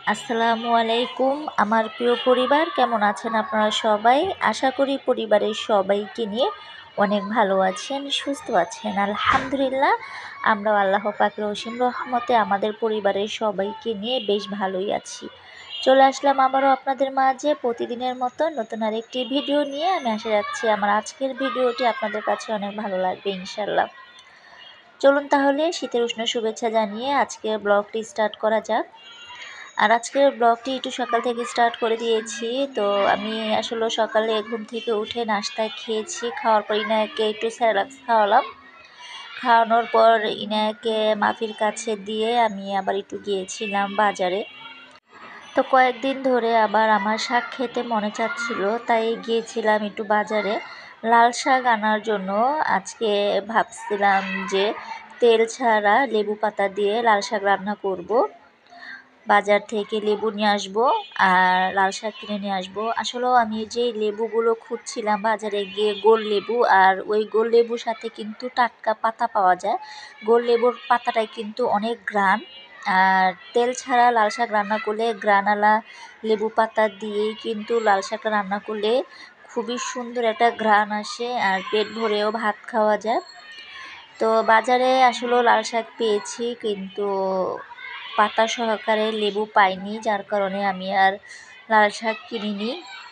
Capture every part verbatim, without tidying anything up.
আসসালামু আলাইকুম আমার প্রিয় পরিবার, কেমন আছেন আপনারা সবাই? আশা করি পরিবারের সবাইকে নিয়ে অনেক ভালো আছেন, সুস্থ আছেন। আলহামদুলিল্লাহ, আমরাও আল্লাহ পাকের অসীম রহমতে আমাদের পরিবারের সবাইকে নিয়ে বেশ ভালোই আছি। চলে আসলাম আবারও আপনাদের মাঝে প্রতিদিনের মতো নতুন আরেকটি ভিডিও নিয়ে। আমি আশা রাখছি আমার আজকের ভিডিওটি আপনাদের কাছে অনেক ভালো লাগবে ইনশাল্লাহ। চলুন তাহলে শীতের উষ্ণ শুভেচ্ছা জানিয়ে আজকের ব্লগটি স্টার্ট করা যাক। আর আজকের ব্লগটি একটু সকাল থেকে স্টার্ট করে দিয়েছি। তো আমি আসলে সকালে ঘুম থেকে উঠে নাস্তা খেয়েছি, খাওয়ার পর ইনায়াকে একটু স্যালাক্স খাওয়ালাম। খাওয়ানোর পর ইনায়াকে মাফির কাছে দিয়ে আমি আবার একটু গিয়েছিলাম বাজারে। তো কয়েকদিন ধরে আবার আমার শাক খেতে মনে চাচ্ছিল, তাই গিয়েছিলাম একটু বাজারে লাল শাক আনার জন্য। আজকে ভাবছিলাম যে তেল ছাড়া লেবু পাতা দিয়ে লাল শাক রান্না করব। বাজার থেকে লেবু নিয়ে আসবো আর লাল শাক কিনে নিয়ে আসবো। আসলেও আমি যে লেবুগুলো খুঁজছিলাম বাজারে গিয়ে, গোল লেবু, আর ওই গোল লেবুর সাথে কিন্তু টাটকা পাতা পাওয়া যায়। গোল লেবুর পাতাটায় কিন্তু অনেক ঘ্রাণ, আর তেল ছাড়া লাল শাক রান্না করলে ঘ্রাণওয়ালা লেবু পাতা দিয়েই কিন্তু লাল শাকটা রান্না করলে খুবই সুন্দর একটা ঘ্রাণ আসে, আর পেট ভরেও ভাত খাওয়া যায়। তো বাজারে আসলেও লাল শাক পেয়েছি, কিন্তু পাতা সহকারে লেবু পাইনি, যার কারণে আমি আর লাল শাক কিনিনি।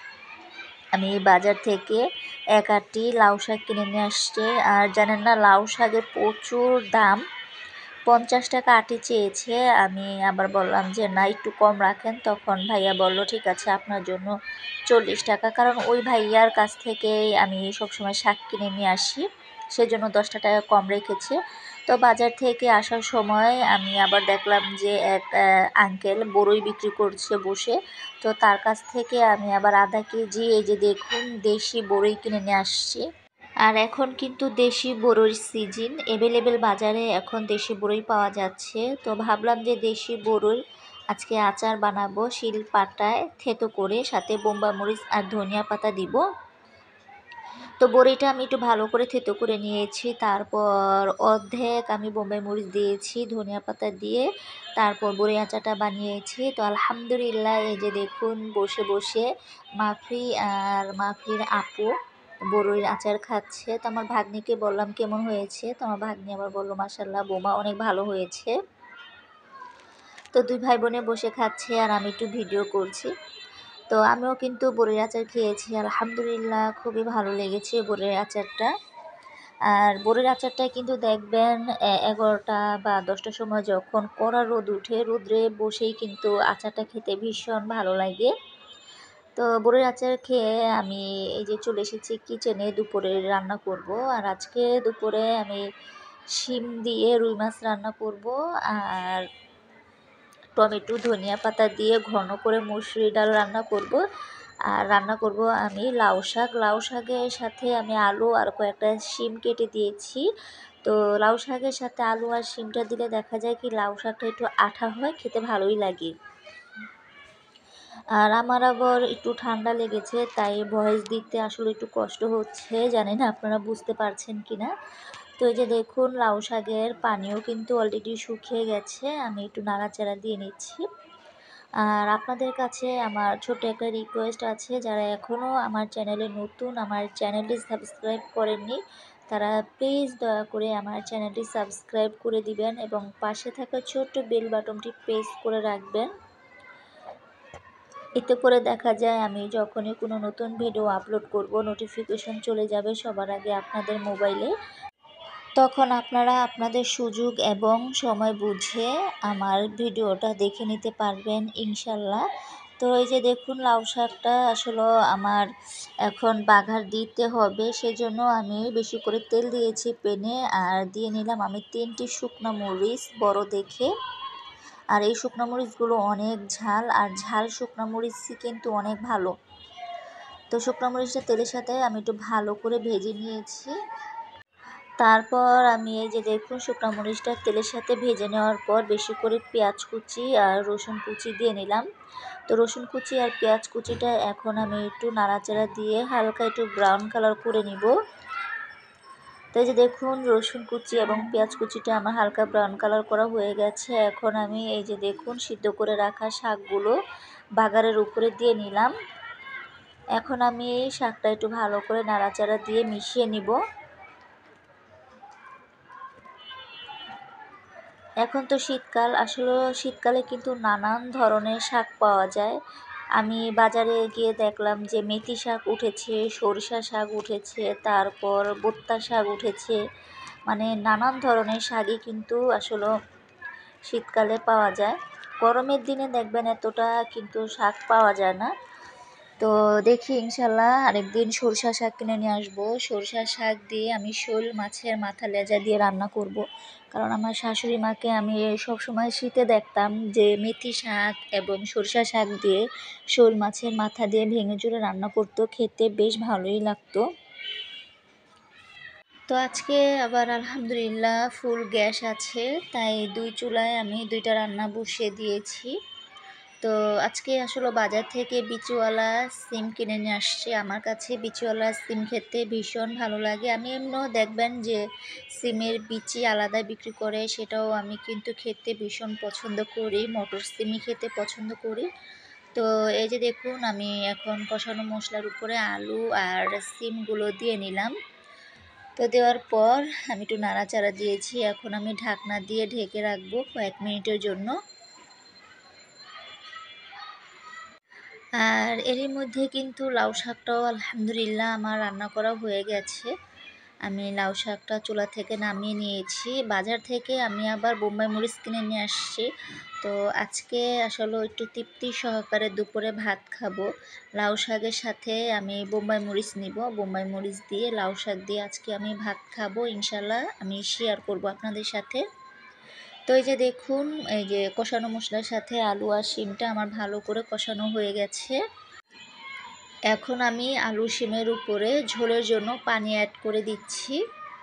আমি বাজার থেকে এক আটি লাউ শাক কিনে নিয়ে আসছি। আর জানেন না, লাউ শাকের প্রচুর দাম, পঞ্চাশ টাকা আটি চেয়েছে। আমি আবার বললাম যে না, একটু কম রাখেন। তখন ভাইয়া বলল ঠিক আছে, আপনার জন্য চল্লিশ টাকা। কারণ ওই ভাইয়ার কাছ থেকেই আমি সবসময় শাক কিনে নিয়ে আসি, সেজন্য দশটা টাকা কম রেখেছে। তো বাজার থেকে আসার সময় আমি আবার দেখলাম যে এক আঙ্কেল বড়ই বিক্রি করছে বসে। তো তার কাছ থেকে আমি আবার আধা কেজি এই যে দেখুন দেশি বড়ই কিনে নিয়ে আসছি। আর এখন কিন্তু দেশি বড়ইর সিজন অ্যাভেলেবেল, বাজারে এখন দেশি বড়ই পাওয়া যাচ্ছে। তো ভাবলাম যে দেশি বড়ই আজকে আচার বানাবো শিল পাটায় থেতো করে, সাথে বোম্বা মরিচ আর ধনিয়া পাতা দিব। তো বড়িটা আমি একটু ভালো করে থেতো করে নিয়েছি, তারপর অর্ধেক আমি বোম্বাই মরিচ দিয়েছি ধনিয়া পাতা দিয়ে, তারপর বড়ি আচারটা বানিয়েছি। তো আলহামদুলিল্লাহ, এই যে দেখুন বসে বসে মাফি আর মাফির আপু বড়ির আচার খাচ্ছে। তো আমার ভাগ্নিকে বললাম কেমন হয়েছে, তো আমার ভাগ্নি আবার বললো মাশাল্লাহ বোমা অনেক ভালো হয়েছে। তো দুই ভাই বোনে বসে খাচ্ছে আর আমি একটু ভিডিও করছি। তো আমিও কিন্তু বড়ির আচার খেয়েছি, আলহামদুলিল্লাহ খুবই ভালো লেগেছে বড়ির আচারটা। আর বড়ির আচারটা কিন্তু দেখবেন এগারোটা বা দশটার সময় যখন কড়া রোদ উঠে, রোদ্রে বসেই কিন্তু আচারটা খেতে ভীষণ ভালো লাগে। তো বড়ির আচার খেয়ে আমি এই যে চলে এসেছি কিচেনে, দুপুরে রান্না করব। আর আজকে দুপুরে আমি শিম দিয়ে রুই মাছ রান্না করব, আর টমেটো ধনিয়া পাতা দিয়ে ঘন করে মুসুরি ডাল রান্না করব। আর রান্না করব আমি লাউ শাক। লাউ শাকের সাথে আমি আলু আর কয়েকটা শিম কেটে দিয়েছি। তো লাউ শাকের সাথে আলু আর শিমটা দিলে দেখা যায় কি লাউ শাকটা একটু আঠা হয়, খেতে ভালোই লাগে। আর আমার আবার একটু ঠান্ডা লেগেছে, তাই ভয়েস দিতে আসলে একটু কষ্ট হচ্ছে, জানি না আপনারা বুঝতে পারছেন কি না। তো এই যে দেখুন লাউ শাকের পানিও কিন্তু অলরেডি শুকিয়ে গেছে, আমি একটু নাড়াচাড়া দিয়ে নিচ্ছি। আর আপনাদের কাছে আমার ছোট্ট একটা রিকোয়েস্ট আছে, যারা এখনও আমার চ্যানেলে নতুন, আমার চ্যানেলটি সাবস্ক্রাইব করেননি, তারা প্লিজ দয়া করে আমার চ্যানেলটি সাবস্ক্রাইব করে দিবেন এবং পাশে থাকা ছোট্ট বেল বাটনটি প্রেস করে রাখবেন। এতে করে দেখা যায় আমি যখনই কোনো নতুন ভিডিও আপলোড করব, নোটিফিকেশন চলে যাবে সবার আগে আপনাদের মোবাইলে। তখন আপনারা আপনাদের সুযোগ এবং সময় বুঝে আমার ভিডিওটা দেখে নিতে পারবেন ইনশাল্লাহ। তো এই যে দেখুন লাউ শাকটা আসলে আমার এখন বাঘার দিতে হবে, সেজন্য আমি বেশি করে তেল দিয়েছি প্যানে, আর দিয়ে নিলাম আমি তিনটি শুকনো মরিচ বড় দেখে। আর এই শুকনো মরিচগুলো অনেক ঝাল, আর ঝাল শুকনো মরিচই কিন্তু অনেক ভালো। তো শুকনো মরিচটা তেলের সাথে আমি একটু ভালো করে ভেজে নিয়েছি। তারপর আমি এই যে দেখুন শুকনো মরিচটা তেলের সাথে ভেজে নেওয়ার পর বেশি করে পেঁয়াজ কুচি আর রসুন কুচি দিয়ে নিলাম। তো রসুন কুচি আর পেঁয়াজ কুচিটা এখন আমি একটু নাড়াচাড়া দিয়ে হালকা একটু ব্রাউন কালার করে নিব। তো এই যে দেখুন রসুন কুচি এবং পেঁয়াজ কুচিটা আমার হালকা ব্রাউন কালার করা হয়ে গেছে। এখন আমি এই যে দেখুন সিদ্ধ করে রাখা শাকগুলো বাগারের উপরে দিয়ে নিলাম। এখন আমি এই শাকটা একটু ভালো করে নাড়াচাড়া দিয়ে মিশিয়ে নিব। এখন তো শীতকাল, আসলে শীতকালে কিন্তু নানান ধরনের শাক পাওয়া যায়। আমি বাজারে গিয়ে দেখলাম যে মেথি শাক উঠেছে, সরিষা শাক উঠেছে, তারপর বোত্তা শাক উঠেছে, মানে নানান ধরনের শাকই কিন্তু আসলে শীতকালে পাওয়া যায়। গরমের দিনে দেখবেন এতটা কিন্তু শাক পাওয়া যায় না। তো দেখি ইনশাল্লাহ আরেকদিন সরষা শাক কিনে নিয়ে আসবো। সরষা শাক দিয়ে আমি শোল মাছের মাথা লেজা দিয়ে রান্না করব। কারণ আমার শাশুড়ি মাকে আমি সবসময় শীতে দেখতাম যে মেথি শাক এবং সরষা শাক দিয়ে শোল মাছের মাথা দিয়ে ভেঙে চুরে রান্না করতো, খেতে বেশ ভালোই লাগতো। তো আজকে আবার আলহামদুলিল্লাহ ফুল গ্যাস আছে, তাই দুই চুলায় আমি দুইটা রান্না বসিয়ে দিয়েছি। তো আজকে আসলে বাজার থেকে বিচিওয়ালা সিম কিনে নিয়ে আসছে। আমার কাছে বিচিওয়ালা সিম খেতে ভীষণ ভালো লাগে। আমি এমনিও দেখবেন যে সিমের বিচি আলাদা বিক্রি করে, সেটাও আমি কিন্তু খেতে ভীষণ পছন্দ করি, মটর সিমই খেতে পছন্দ করি। তো এই যে দেখুন আমি এখন কষানো মশলার উপরে আলু আর সিমগুলো দিয়ে নিলাম। তো দেওয়ার পর আমি একটু নাড়াচাড়া দিয়েছি। এখন আমি ঢাকনা দিয়ে ঢেকে রাখবো কয়েক মিনিটের জন্য। আর এরই মধ্যে কিন্তু লাউ শাকটাও আলহামদুলিল্লাহ আমার রান্না করা হয়ে গেছে। আমি লাউ শাকটা চুলা থেকে নামিয়ে নিয়েছি। বাজার থেকে আমি আবার বোম্বাই মরিচ কিনে নিয়ে আসছি। তো আজকে আসলে একটু তৃপ্তি সহকারে দুপুরে ভাত খাবো। লাউ শাকের সাথে আমি বোম্বাই মরিচ নিব, বোম্বাই মরিচ দিয়ে লাউ শাক দিয়ে আজকে আমি ভাত খাবো ইনশাল্লাহ। আমি শেয়ার করব আপনাদের সাথে। তো এই যে দেখুন এই যে কষানো মশলার সাথে আলু আর শিমটা আমার ভালো করে কষানো হয়ে গেছে। এখন আমি আলু শিমের উপরে ঝোলের জন্য পানি অ্যাড করে দিচ্ছি।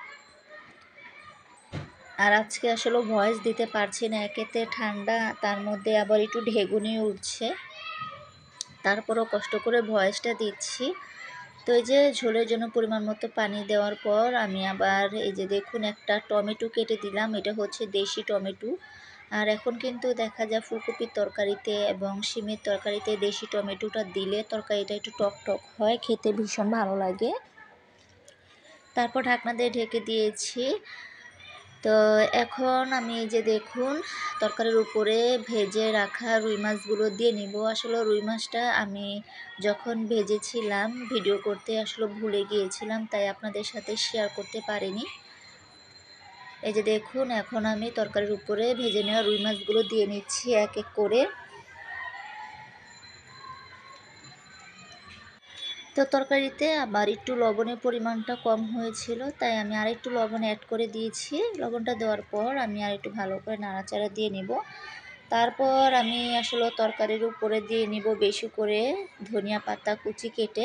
আর আজকে আসলে ভয়েস দিতে পারছি না, একেতে ঠান্ডা, তার মধ্যে আবার একটু ঢেগুনি উঠছে, তারপরও কষ্ট করে ভয়েসটা দিচ্ছি। তো এই যে ঝোলের জন্য পরিমাণ মতো পানি দেওয়ার পর আমি আবার এই যে দেখুন একটা টমেটো কেটে দিলাম। এটা হচ্ছে দেশি টমেটো। আর এখন কিন্তু দেখা যায় ফুলকপির তরকারিতে এবং শিমের তরকারিতে দেশি টমেটোটা দিলে তরকারিটা একটু টক টক হয়, খেতে ভীষণ ভালো লাগে। তারপর ঢাকনা দিয়ে ঢেকে দিয়েছি। তো এখন আমি এই যে দেখুন তরকারির উপরে ভেজে রাখা রুই মাছগুলো দিয়ে নিব। আসলে রুই মাছটা আমি যখন ভেজেছিলাম ভিডিও করতে আসলে ভুলে গিয়েছিলাম, তাই আপনাদের সাথে শেয়ার করতে পারিনি। এই যে দেখুন এখন আমি তরকারির উপরে ভেজে নেওয়া রুই মাছগুলো দিয়ে নিচ্ছি এক এক করে। তো তরকারিতে আবার একটু লবণের পরিমাণটা কম হয়েছিল, তাই আমি আর একটু লবণ অ্যাড করে দিয়েছি। লবণটা দেওয়ার পর আমি আর একটু ভালো করে নাড়াচাড়া দিয়ে নিব। তারপর আমি আসলে তরকারির উপরে দিয়ে নিব বেশি করে ধনিয়া পাতা কুচি কেটে।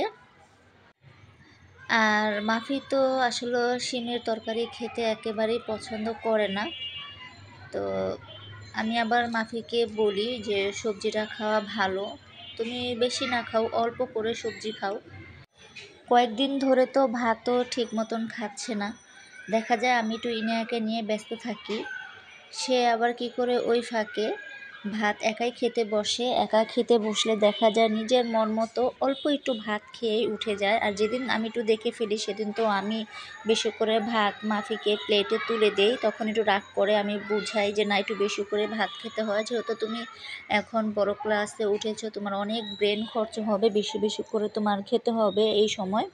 আর মাফি তো আসলে শিমের তরকারি খেতে একেবারেই পছন্দ করে না। তো আমি আবার মাফিকে বলি যে সবজিটা খাওয়া ভালো, তুমি বেশি না খাও, অল্প করে সবজি খাও। কয়েকদিন ধরে তো ভাতও ঠিক মতন খাচ্ছে না। দেখা যায় আমি একটু ইনায়াকে নিয়ে ব্যস্ত থাকি, সে আবার কি করে ওই ফাঁকে ভাত একাই খেতে বসে। একা খেতে বসলে দেখা যায় নিজের মন মতো অল্প একটু ভাত খেয়েই উঠে যায়। আর যেদিন আমি একটু দেখে ফেলি সেদিন তো আমি বেশি করে ভাত মাফিকে প্লেটে তুলে দেই, তখন একটু রাগ করে আমি বুঝাই যে না একটু বেশি করে ভাত খেতে হয়, যেহেতু তুমি এখন বড় ক্লাসে উঠেছো, তোমার অনেক ব্রেন খরচ হবে, বেশি বেশি করে তোমার খেতে হবে এই সময়।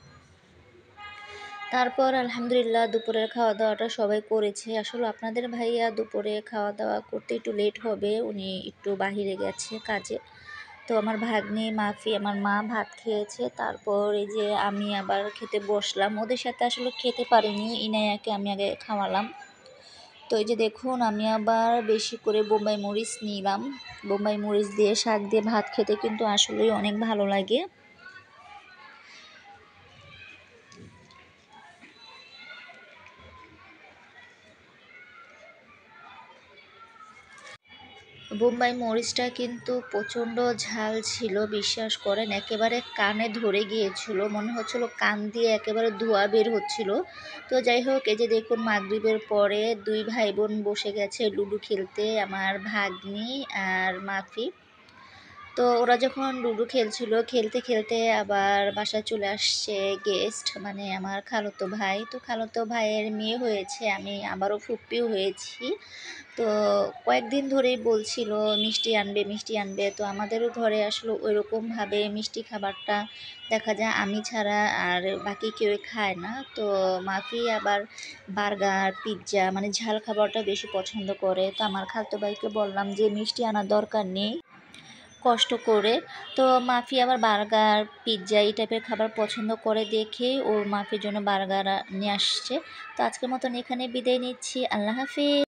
তারপর আলহামদুলিল্লাহ দুপুরের খাওয়া দাওয়াটা সবাই করেছে। আসলে আপনাদের ভাইয়া দুপুরে খাওয়া দাওয়া করতে একটু লেট হবে, উনি একটু বাহিরে গেছে কাজে। তো আমার ভাগ্নি মাফি আমার মা ভাত খেয়েছে, তারপর এই যে আমি আবার খেতে বসলাম। ওদের সাথে আসলে খেতে পারিনি, ইনায়াকে আমি আগে খাওয়ালাম। তো এই যে দেখুন আমি আবার বেশি করে বোম্বাই মরিচ নিলাম। বোম্বাই মরিচ দিয়ে শাক দিয়ে ভাত খেতে কিন্তু আসলেই অনেক ভালো লাগে। বোম্বাই মরিচটা কিন্তু প্রচণ্ড ঝাল ছিল, বিশ্বাস করেন একেবারে কানে ধরে গিয়েছিল, মনে হচ্ছিল কান দিয়ে একেবারে ধোঁয়া বের হচ্ছিল। তো যাই হোক, এই যে দেখুন মাগরিবের পরে দুই ভাই বোন বসে গেছে লুডো খেলতে, আমার ভাগ্নি আর মাফি। তো ওরা যখন লুডো খেলছিল, খেলতে খেলতে আবার বাসায় চলে আসছে গেস্ট, মানে আমার খালাতো ভাই। তো খালাতো ভাইয়ের মেয়ে হয়েছে, আমি আবারও ফুপ্পিও হয়েছি। তো কয়েকদিন ধরেই বলছিল মিষ্টি আনবে মিষ্টি আনবে। তো আমাদেরও ঘরে আসলে ওইরকমভাবে মিষ্টি খাবারটা দেখা যায় আমি ছাড়া আর বাকি কেউ খায় না। তো মাফি আবার বার্গার পিৎজা মানে ঝাল খাবারটা বেশি পছন্দ করে। তো আমার খালাতো ভাইকে বললাম যে মিষ্টি আনার দরকার নেই কষ্ট করে। তো মাফি আবার বার্গার পিৎজা এই টাইপের খাবার পছন্দ করে দেখে ওর মাফির জন্য বার্গার নিয়ে আসছে। তো আজকের মতন এখানে বিদায় নিচ্ছি, আল্লাহ হাফিজ।